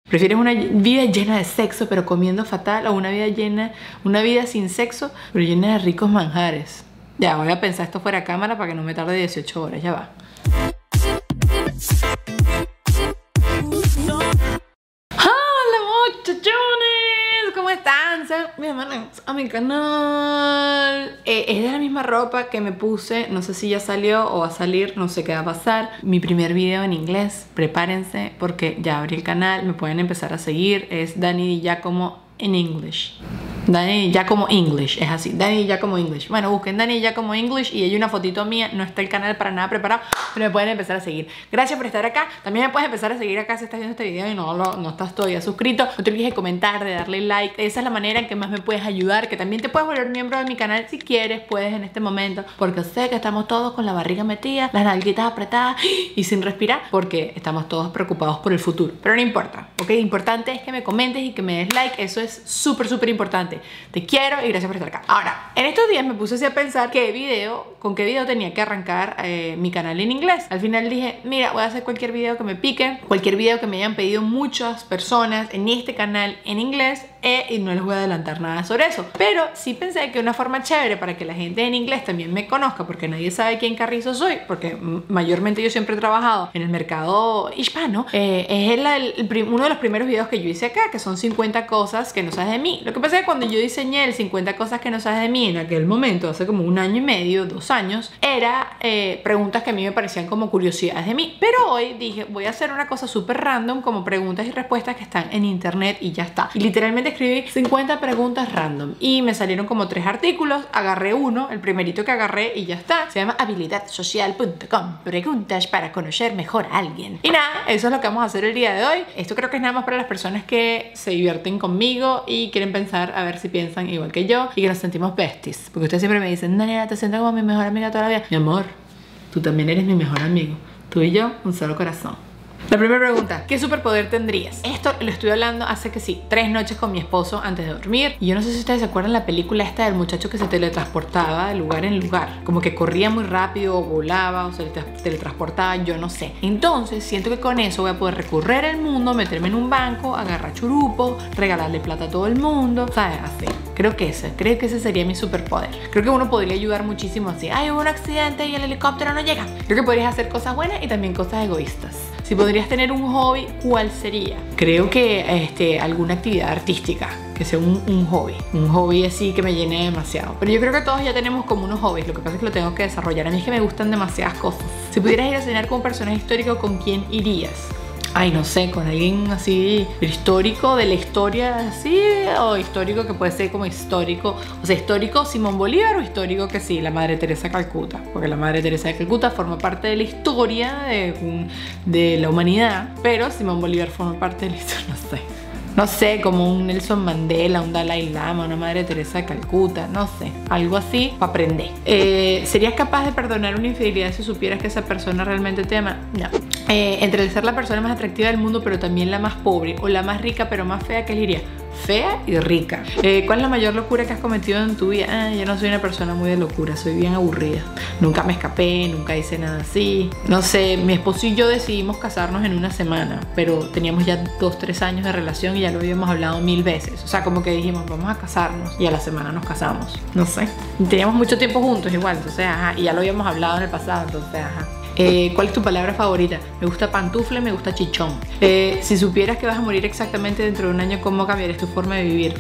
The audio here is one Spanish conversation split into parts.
¿Prefieres una vida llena de sexo pero comiendo fatal o una vida sin sexo pero llena de ricos manjares? Ya, voy a pensar esto fuera de cámara para que no me tarde 18 horas, ya va. Hola muchachones, ¿cómo están? Sean bienvenidos a mi canal. Es de la misma ropa que me puse, no sé si ya salió o va a salir, no sé qué va a pasar. Mi primer video en inglés, prepárense porque ya abrí el canal, me pueden empezar a seguir. Es Dani Di Giacomo en English. Dani Di Giacomo English, es así, Dani Di Giacomo English. Bueno, busquen Dani Di Giacomo English y hay una fotito mía, no está el canal para nada preparado, pero me pueden empezar a seguir. Gracias por estar acá, también me puedes empezar a seguir acá si estás viendo este video y no estás todavía suscrito. No te olvides de comentar, de darle like, esa es la manera en que más me puedes ayudar, que también te puedes volver miembro de mi canal si quieres, puedes en este momento, porque sé que estamos todos con la barriga metida, las nalguitas apretadas y sin respirar, porque estamos todos preocupados por el futuro, pero no importa, ¿ok? Importante es que me comentes y que me des like, eso es súper importante. Te quiero y gracias por estar acá. Ahora, en estos días me puse así a pensar con qué video tenía que arrancar mi canal en inglés. Al final dije, mira, voy a hacer cualquier video que me pique, cualquier video que me hayan pedido muchas personas en este canal en inglés, y no les voy a adelantar nada sobre eso. Pero sí pensé que una forma chévere para que la gente en inglés también me conozca, porque nadie sabe quién carrizo soy, porque mayormente yo siempre he trabajado en el mercado hispano, es uno de los primeros videos que yo hice acá, que son 50 cosas que no sabes de mí. Lo que pasa es que cuando yo diseñé el 50 cosas que no sabes de mí en aquel momento, hace como 1 año y medio, 2 años, era preguntas que a mí me parecían como curiosidades de mí. Pero hoy dije, voy a hacer una cosa súper random, como preguntas y respuestas que están en internet y ya está. Y literalmente escribí 50 preguntas random y me salieron como 3 artículos, agarré uno, el primerito que agarré y ya está. Se llama habilidadsocial.com, preguntas para conocer mejor a alguien. Y nada, eso es lo que vamos a hacer el día de hoy. Esto creo que es nada más para las personas que se divierten conmigo y quieren pensar a ver si piensan igual que yo y que nos sentimos besties, porque ustedes siempre me dicen, Daniela, te siento como mi mejor amiga toda la vida. Mi amor, tú también eres mi mejor amigo, tú y yo, un solo corazón. La primera pregunta, ¿qué superpoder tendrías? Esto lo estuve hablando hace que sí, 3 noches con mi esposo antes de dormir. Y yo no sé si ustedes se acuerdan la película esta del muchacho que se teletransportaba de lugar en lugar, como que corría muy rápido, o volaba, o se teletransportaba, yo no sé. Entonces siento que con eso voy a poder recorrer el mundo, meterme en un banco, agarrar churupos, regalarle plata a todo el mundo, ¿sabes? Así. Creo que ese sería mi superpoder. Creo que uno podría ayudar muchísimo así. Ay, hubo un accidente y el helicóptero no llega. Creo que podrías hacer cosas buenas y también cosas egoístas. Si podrías tener un hobby, ¿cuál sería? Creo que alguna actividad artística, que sea un hobby así que me llene demasiado. Pero yo creo que todos ya tenemos como unos hobbies, lo que pasa es que lo tengo que desarrollar. A mí es que me gustan demasiadas cosas. Si pudieras ir a cenar con un personaje histórico, ¿con quién irías? Ay, no sé, con alguien así histórico de la historia así, o histórico que puede ser como histórico, o sea, histórico Simón Bolívar o histórico que sí, la Madre Teresa de Calcuta, porque la Madre Teresa de Calcuta forma parte de la historia de la humanidad, pero Simón Bolívar forma parte de la historia, no sé, como un Nelson Mandela, un Dalai Lama, una Madre Teresa de Calcuta, no sé, algo así para aprender. ¿Serías capaz de perdonar una infidelidad si supieras que esa persona realmente te ama? No. Entre el ser la persona más atractiva del mundo pero también la más pobre, o la más rica pero más fea, ¿qué elegirías? Fea y rica. ¿Cuál es la mayor locura que has cometido en tu vida? Yo no soy una persona muy de locura, soy bien aburrida. Nunca me escapé, nunca hice nada así. No sé, mi esposo y yo decidimos casarnos en 1 semana, pero teníamos ya 2-3 años de relación y ya lo habíamos hablado 1000 veces. O sea, como que dijimos, vamos a casarnos y a la semana nos casamos. No sé. Teníamos mucho tiempo juntos igual, entonces, ajá, y ya lo habíamos hablado en el pasado, entonces, ajá. ¿Cuál es tu palabra favorita? Me gusta pantufle, me gusta chichón. Si supieras que vas a morir exactamente dentro de 1 año, ¿cómo cambiarías tu forma de vivir?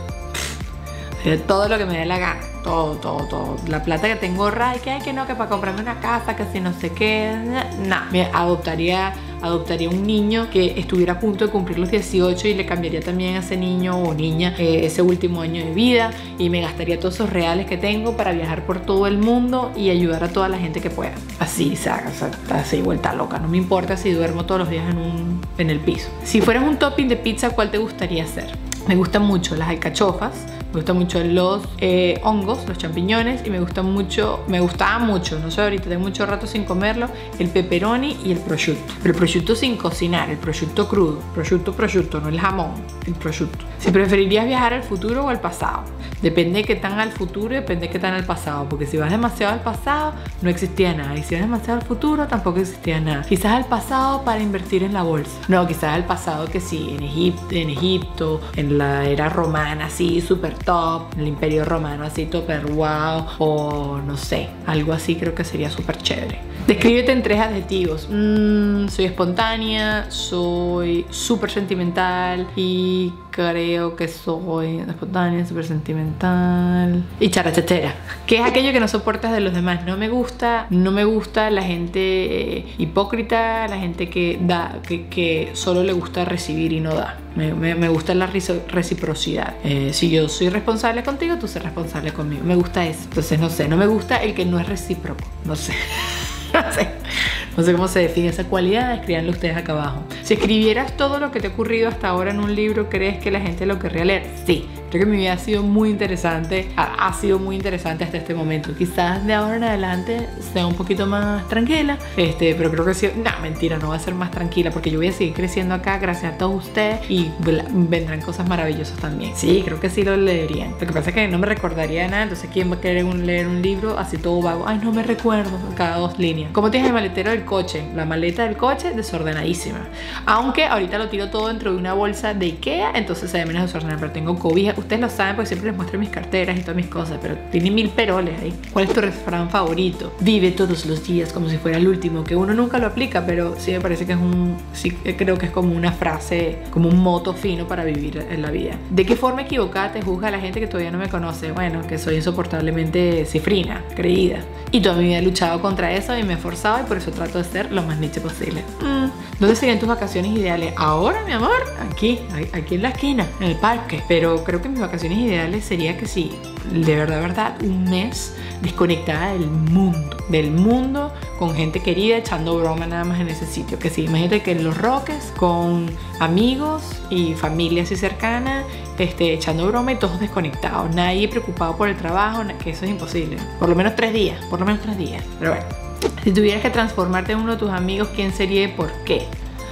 Todo lo que me dé la gana. Todo. La plata que tengo ahorrada y que no, que para comprarme una casa, que si no sé qué. Nah, me adoptaría un niño que estuviera a punto de cumplir los 18 y le cambiaría también a ese niño o niña ese último año de vida, y me gastaría todos esos reales que tengo para viajar por todo el mundo y ayudar a toda la gente que pueda. Así, así vuelta loca. No me importa si duermo todos los días en el piso. Si fueras un topping de pizza, ¿cuál te gustaría hacer? Me gustan mucho las alcachofas, Me gustan mucho los hongos, los champiñones, y me gustaba mucho, no sé, ahorita tengo mucho rato sin comerlo, el pepperoni y el prosciutto. Pero el prosciutto sin cocinar, el prosciutto crudo, prosciutto, no el jamón, el prosciutto. Si preferirías viajar al futuro o al pasado, depende de qué tan al futuro y depende de qué tan al pasado, porque si vas demasiado al pasado no existía nada, y si vas demasiado al futuro tampoco existía nada. Quizás al pasado para invertir en la bolsa, no, quizás al pasado que sí, en Egipto, en la era romana así super top, en el imperio romano así super wow, o no sé, algo así creo que sería súper chévere. Descríbete en 3 adjetivos. Soy espontánea, soy súper sentimental y creo que soy espontánea, súper sentimental y charachatera. ¿Qué es aquello que no soportas de los demás? No me gusta la gente hipócrita, la gente que solo le gusta recibir y no da. Me gusta la reciprocidad. Si yo soy responsable contigo, tú serás responsable conmigo. Me gusta eso. Entonces, no sé, no me gusta el que no es recíproco. No sé. No sé cómo se define esa cualidad, escríbanlo ustedes acá abajo. Si escribieras todo lo que te ha ocurrido hasta ahora en un libro, ¿crees que la gente lo querría leer? Sí, creo que mi vida ha sido muy interesante, ha sido muy interesante hasta este momento. Quizás de ahora en adelante sea un poquito más tranquila, pero creo que sí, no, mentira, no va a ser más tranquila porque yo voy a seguir creciendo acá gracias a todos ustedes y vendrán cosas maravillosas también. Sí, creo que sí lo leerían. Lo que pasa es que no me recordaría nada, entonces ¿quién va a querer leer un libro así todo vago? Ay, no me recuerdo, cada 2 líneas. ¿Cómo tienes el maletero del coche? La maleta del coche desordenadísima, aunque ahorita lo tiro todo dentro de una bolsa de Ikea, entonces se ve menos desordenado, pero tengo cobijas. Ustedes lo saben porque siempre les muestro mis carteras y todas mis cosas, pero tiene 1000 peroles ahí. ¿Cuál es tu refrán favorito? Vive todos los días como si fuera el último, que uno nunca lo aplica, pero sí me parece que sí creo que es como una frase, como un moto fino para vivir en la vida. ¿De qué forma equivocada te juzga la gente que todavía no me conoce? Bueno, que soy insoportablemente cifrina, creída, y toda mi vida he luchado contra eso y me he esforzado y por eso trato de ser lo más niche posible. ¿Dónde serían tus vacaciones ideales? Ahora, mi amor, aquí en la esquina, en el parque. Pero creo que mis vacaciones ideales sería que sí, de verdad, un mes desconectada del mundo, con gente querida, echando broma nada más en ese sitio. Que sí, imagínate que en Los Roques, con amigos y familia así cercana, echando broma y todos desconectados, nadie preocupado por el trabajo, que eso es imposible. Por lo menos 3 días, pero bueno. Si tuvieras que transformarte en uno de tus amigos, ¿quién sería y por qué?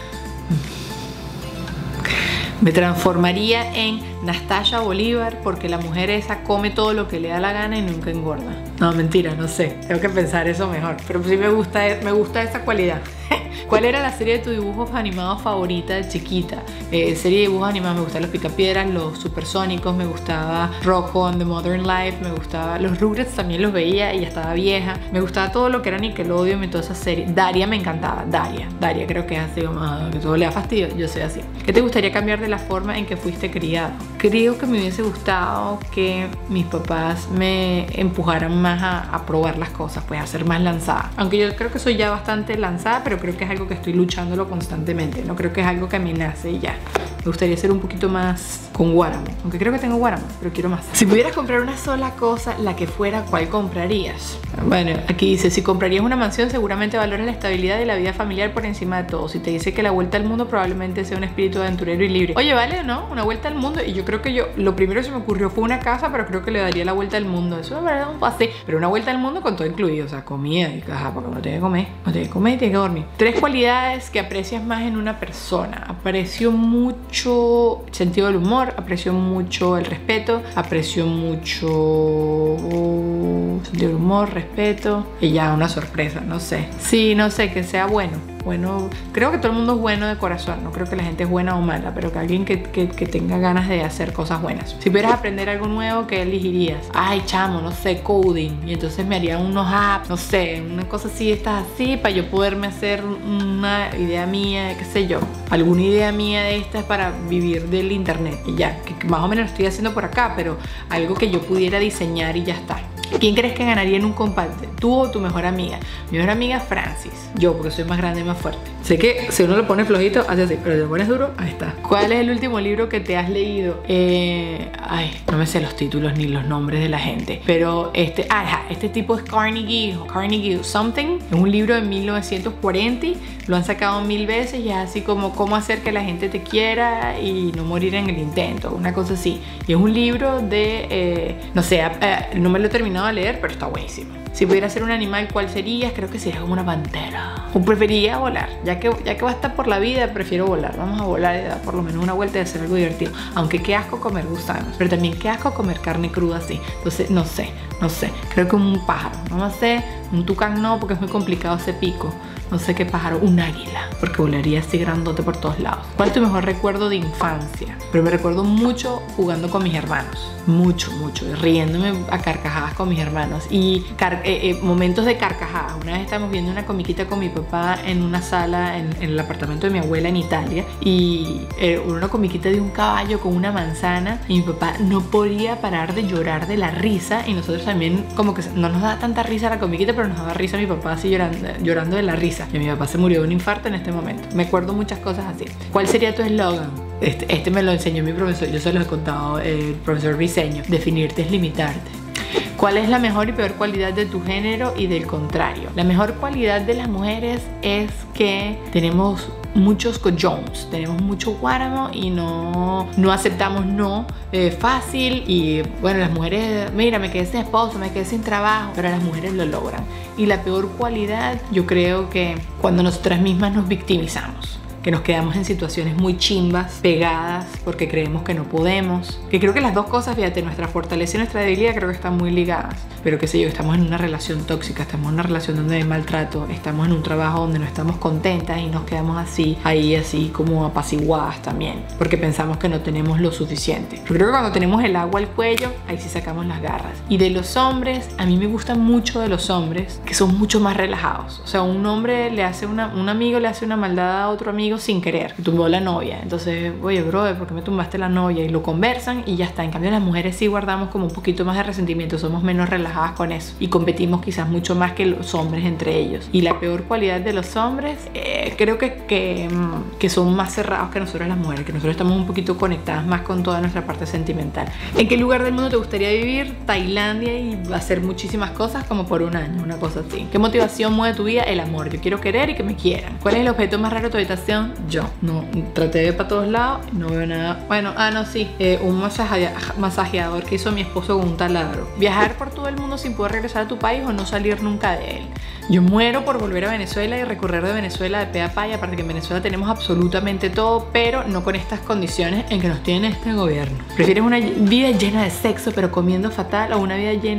Me transformaría en Nastasha Bolívar, porque la mujer esa come todo lo que le da la gana y nunca engorda. No, mentira, no sé, tengo que pensar eso mejor, pero sí me gusta esa cualidad. ¿Cuál era la serie de tus dibujos animados favorita de chiquita? Serie de dibujos animados, me gustaban los Picapiedras, los Supersónicos, me gustaba Rocco and the Modern Life, me gustaba los Rugrats, también los veía y ya estaba vieja. Me gustaba todo lo que era Nickelodeon y toda esa serie. Daria me encantaba, Daria creo que es así como que todo le da fastidio, yo soy así. ¿Qué te gustaría cambiar de la forma en que fuiste criado? Creo que me hubiese gustado que mis papás me empujaran más a probar las cosas, pues a ser más lanzada. Aunque yo creo que soy ya bastante lanzada, pero creo que es algo que estoy luchándolo constantemente. No creo que es algo que me nace y ya. Me gustaría ser un poquito más con Guáramo, aunque creo que tengo Guáramo, pero quiero más. Si pudieras comprar una sola cosa, la que fuera, ¿cuál comprarías? Bueno, aquí dice, si comprarías una mansión, seguramente valoras la estabilidad y la vida familiar por encima de todo. Si te dice que la vuelta al mundo, probablemente sea un espíritu aventurero y libre. Oye, ¿vale o no? Una vuelta al mundo. Y yo creo que lo primero que se me ocurrió fue una casa, pero creo que le daría la vuelta al mundo. Eso es verdad, un pase. Pero una vuelta al mundo con todo incluido, o sea, comida y caja, porque uno tiene que comer, y tiene que dormir. 3 cualidades que aprecias más en una persona. Aprecio mucho el sentido del humor, aprecio mucho el respeto, aprecio mucho sentido del humor, respeto y ya una sorpresa, no sé. Sí, no sé, que sea bueno, creo que todo el mundo es bueno de corazón, no creo que la gente es buena o mala, pero que alguien que tenga ganas de hacer cosas buenas. Si pudieras aprender algo nuevo, ¿qué elegirías? Ay, chamo, no sé, coding, y entonces me haría unos apps, no sé, una cosa así, estas así, para yo poderme hacer una idea mía, qué sé yo, alguna idea mía de estas para vivir del internet y ya, que más o menos lo estoy haciendo por acá, pero algo que yo pudiera diseñar y ya está. ¿Quién crees que ganaría en un combate? ¿Tú o tu mejor amiga? Mi mejor amiga Francis. Yo, porque soy más grande y más fuerte. Sé que si uno lo pone flojito, hace así, pero si lo pones duro, ahí está. ¿Cuál es el último libro que te has leído? No me sé los títulos ni los nombres de la gente. Pero este tipo es Carnegie Something. Es un libro de 1940. Lo han sacado 1000 veces y es así como cómo hacer que la gente te quiera y no morir en el intento. Una cosa así. Y es un libro de, no sé, no me lo he terminado de leer, pero está buenísimo. Si pudiera ser un animal, ¿cuál serías? Creo que sería como una pantera. O preferiría volar. Ya que va a estar por la vida, prefiero volar. Vamos a volar y dar por lo menos una vuelta y hacer algo divertido. Aunque qué asco comer gusanos. Pero también qué asco comer carne cruda así. Entonces, no sé. Creo que un pájaro. No sé. Un tucán no, porque es muy complicado ese pico. No sé qué pájaro, un águila, porque volaría así grandote por todos lados. ¿Cuál es tu mejor recuerdo de infancia? Pero me recuerdo mucho jugando con mis hermanos. Mucho, riéndome a carcajadas con mis hermanos. Y momentos de carcajadas. Una vez estábamos viendo una comiquita con mi papá en una sala en el apartamento de mi abuela en Italia. Y una comiquita de un caballo con una manzana. Y mi papá no podía parar de llorar de la risa. Y nosotros también, como que no nos daba tanta risa la comiquita, pero nos daba risa mi papá así llorando de la risa. Y mi papá se murió de un infarto en este momento. Me acuerdo muchas cosas así. ¿Cuál sería tu eslogan? Este me lo enseñó mi profesor. Yo se lo he contado, el profesor Briseño. Definirte es limitarte. ¿Cuál es la mejor y peor cualidad de tu género y del contrario? La mejor cualidad de las mujeres es que tenemos muchos cojones, tenemos mucho guáramo y no aceptamos no fácil. Y bueno, las mujeres, mira, me quedé sin esposo, me quedé sin trabajo, pero las mujeres lo logran. Y la peor cualidad, yo creo que cuando nosotras mismas nos victimizamos, que nos quedamos en situaciones muy chimbas, pegadas, porque creemos que no podemos. Que creo que las dos cosas, fíjate, nuestra fortaleza y nuestra debilidad creo que están muy ligadas. Pero qué sé yo, estamos en una relación tóxica, estamos en una relación donde hay maltrato, estamos en un trabajo donde no estamos contentas y nos quedamos ahí así como apaciguadas también, porque pensamos que no tenemos lo suficiente. Yo creo que cuando tenemos el agua al cuello, ahí sí sacamos las garras. Y de los hombres, a mí me gusta mucho de los hombres que son mucho más relajados. O sea, un hombre le hace un amigo le hace una maldad a otro amigo sin querer, que tumbó la novia. Entonces, oye, brother, ¿por qué me tumbaste la novia? Y lo conversan y ya está. En cambio, las mujeres sí guardamos como un poquito más de resentimiento, somos menos relajadas con eso y competimos quizás mucho más que los hombres entre ellos. Y la peor cualidad de los hombres, creo que son más cerrados que nosotros las mujeres, que nosotros estamos un poquito conectadas más con toda nuestra parte sentimental. ¿En qué lugar del mundo te gustaría vivir? Tailandia, y hacer muchísimas cosas como por un año, una cosa así. ¿Qué motivación mueve tu vida? El amor. Yo quiero querer y que me quieran. ¿Cuál es el objeto más raro de tu habitación? Yo no traté de ver para todos lados, no veo nada. Bueno, sí, un masajeador que hizo mi esposo con un taladro. Viajar por todo el mundo sin poder regresar a tu país o no salir nunca de él. Yo muero por volver a Venezuela y recorrer de Venezuela de pe a pa, y aparte que en Venezuela tenemos absolutamente todo, pero no con estas condiciones en que nos tiene este gobierno. ¿Prefieres una vida llena de sexo pero comiendo fatal, o una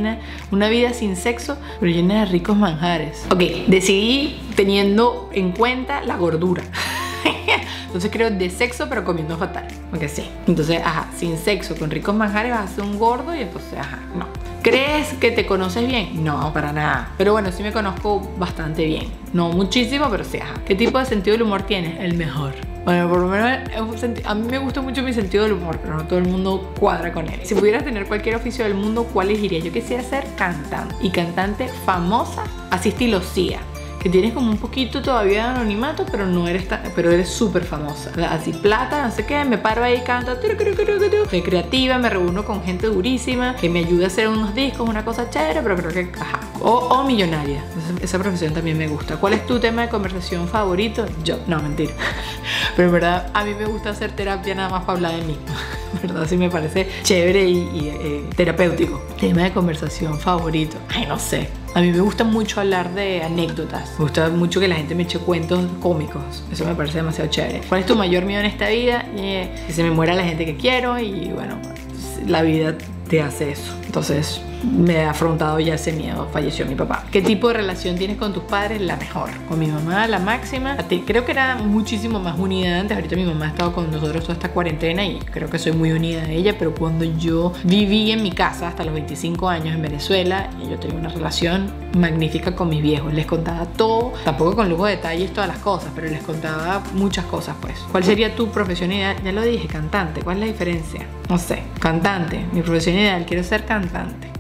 vida sin sexo pero llena de ricos manjares? Ok, decidí teniendo en cuenta la gordura. Entonces creo de sexo pero comiendo fatal. Porque sí. Entonces, sin sexo con ricos manjares vas a ser un gordo y entonces, no. ¿Crees que te conoces bien? No, para nada. Pero bueno, sí me conozco bastante bien. No muchísimo, pero sí, ¿Qué tipo de sentido del humor tienes? El mejor. Bueno, por lo menos a mí me gusta mucho mi sentido del humor, pero no todo el mundo cuadra con él. Si pudieras tener cualquier oficio del mundo, ¿cuál elegirías? Yo quisiera ser cantante. Y cantante famosa, así estilo Sia, que tienes como un poquito todavía de anonimato, pero no eres pero eres súper famosa. Así plata, no sé qué, me paro ahí y canto. Soy creativa, me reúno con gente durísima que me ayuda a hacer unos discos, una cosa chévere, pero creo que o millonaria. Esa profesión también me gusta. ¿Cuál es tu tema de conversación favorito? Yo. No, mentira. Pero en verdad a mí me gusta hacer terapia nada más para hablar de mí. ¿Verdad? Sí me parece chévere y terapéutico. Tema de conversación favorito. Ay, no sé. A mí me gusta mucho hablar de anécdotas. Me gusta mucho que la gente me eche cuentos cómicos. Eso me parece demasiado chévere. ¿Cuál es tu mayor miedo en esta vida? Que se me muera la gente que quiero, y bueno, la vida te hace eso. Entonces me he afrontado ya ese miedo. Falleció mi papá. ¿Qué tipo de relación tienes con tus padres? La mejor. Con mi mamá, la máxima. Creo que era muchísimo más unida antes. Ahorita mi mamá ha estado con nosotros toda esta cuarentena y creo que soy muy unida a ella. Pero cuando yo viví en mi casa hasta los 25 años en Venezuela, yo tenía una relación magnífica con mis viejos. Les contaba todo, tampoco con lujo de detalles todas las cosas, pero les contaba muchas cosas, pues. ¿Cuál sería tu profesión ideal? Ya lo dije, cantante. ¿Cuál es la diferencia? No sé. Cantante. Mi profesión ideal, quiero ser cantante.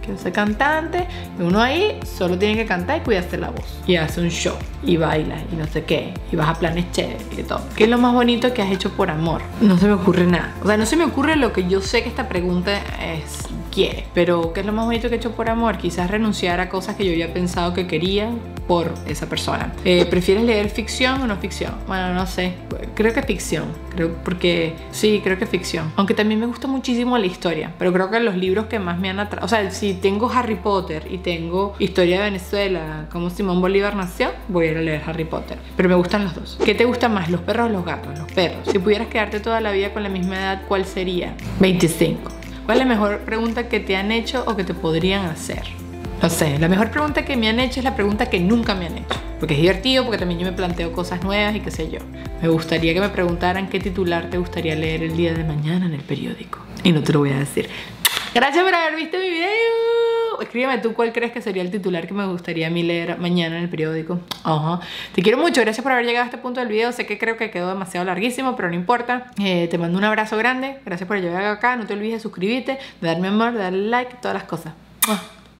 quiero ser cantante. Y uno ahí solo tiene que cantar y cuidarse la voz. Y hace un show, y baila, y no sé qué, y vas a planes chéveres y todo. ¿Qué es lo más bonito que has hecho por amor? No se me ocurre nada. O sea, no se me ocurre lo que yo sé que esta pregunta quiere. Pero ¿qué es lo más bonito que he hecho por amor? Quizás renunciar a cosas que yo había pensado que quería por esa persona. ¿Prefieres leer ficción o no ficción? Bueno, no sé. Creo que ficción. Creo que ficción. Aunque también me gusta muchísimo la historia. Pero creo que los libros que más me han atraído... O sea, si tengo Harry Potter y tengo Historia de Venezuela, como Simón Bolívar nació, voy a ir a leer Harry Potter. Pero me gustan los dos. ¿Qué te gustan más, los perros o los gatos? Los perros. Si pudieras quedarte toda la vida con la misma edad, ¿cuál sería? 25. ¿Cuál es la mejor pregunta que te han hecho o que te podrían hacer? No sé, la mejor pregunta que me han hecho es la pregunta que nunca me han hecho. Porque es divertido, porque también yo me planteo cosas nuevas y qué sé yo. Me gustaría que me preguntaran qué titular te gustaría leer el día de mañana en el periódico. Y no te lo voy a decir. Gracias por haber visto mi video. Escríbeme tú cuál crees que sería el titular que me gustaría a mí leer mañana en el periódico. Te quiero mucho, gracias por haber llegado a este punto del video. Sé que creo que quedó demasiado larguísimo, pero no importa. Te mando un abrazo grande. Gracias por llegar acá. No te olvides de suscribirte, de darme amor, de darle like, todas las cosas.